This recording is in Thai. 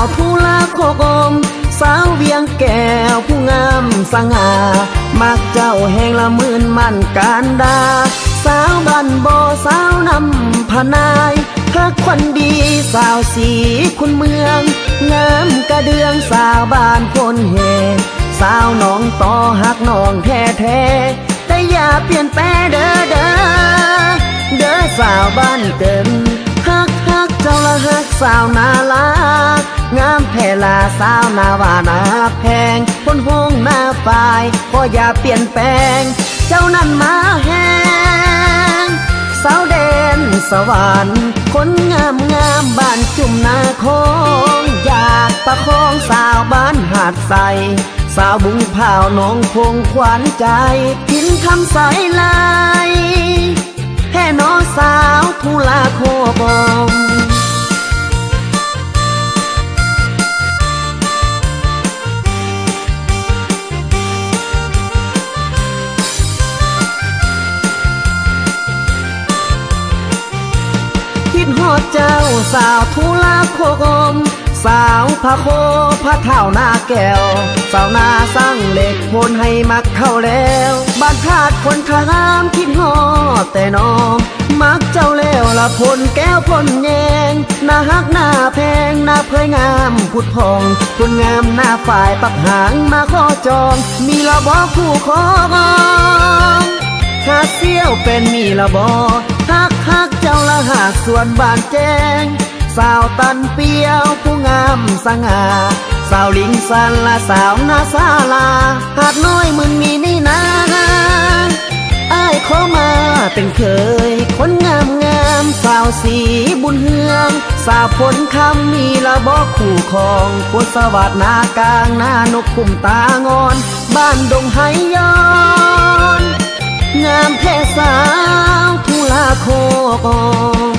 าวทุลาโคกมสาวเวียงแก้วผู้งามสง่ามักเจ้าแห่งละมื่นมันการดาสาวบ้านบ่อสาวนำพนายฮักคนดีสาวสีคุณเมืองงามกระเดืองสาวบ้านคนเฮสาวน้องต่อฮักน้องแท้แท้แต่อย่าเปลี่ยนแปลงเด้อเด้อเด้อสาวบ้านเกินฮักเจ้าละฮักสาวนาลางามแท่ลาสาวนาวานาแพงคนห้องหน้าฝ่ายก็อย่าเปลี่ยนแปลงเจ้านั้นมาแหงสาวแดนสวรรค์คนงามบ้านจุ่มนาคงอยากประคองสาวบ้านหาดใสสาวบุงเผาน้องคงขวัญใจพินคำใสลายแห่น้องสาวทุลาโคบมคิดฮอดเจ้าสาวทุลาโคกมสาวพระโคพระเท่าหน้าแก้วสาวนาสร้างเหล็กพนให้มักเข้าแล้วบ้านธาตุคนขามคิดฮอดแต่น้องมักเจ้าแล้วละพนแก้วพนแยงหน้าฮักหน้าแพงหน้าเพยงามพุดพองคนงามหน้าฝ่ายปักหางมาขอจองมีละบ่คู่ขอบองหาเสี้ยวเป็นมีละบ่ฮักเจ้าละหากส่วนบ้านแจ้งสาวตันเปียวผู้งามสง่าสาวลิงสันละสาวนาซาลาหาดน้อยมึงมีนี่นาอ้ายขอมาเป็นเคยคนงามสาวสีบุญเฮืองสาวผลคำมีละบ่คู่ของคนสวัสดนากลางหน้านกคุ้มตางอนบ้านดงไหย้อนงามแท้สาวทุลาโคก